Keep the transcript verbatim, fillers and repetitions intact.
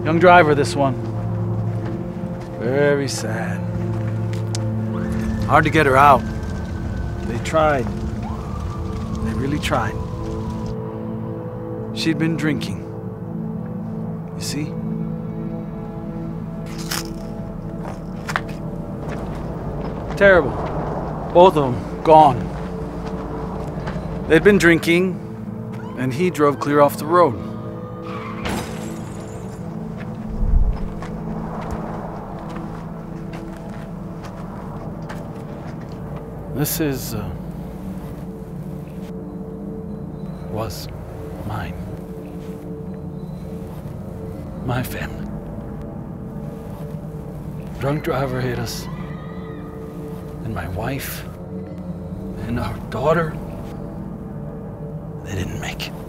Young driver, this one. Very sad. Hard to get her out. They tried. They really tried. She'd been drinking. You see? Terrible. Both of them gone. They'd been drinking, and he drove clear off the road. This is, uh, was mine. My family. Drunk driver hit us, and my wife, and our daughter, they didn't make it.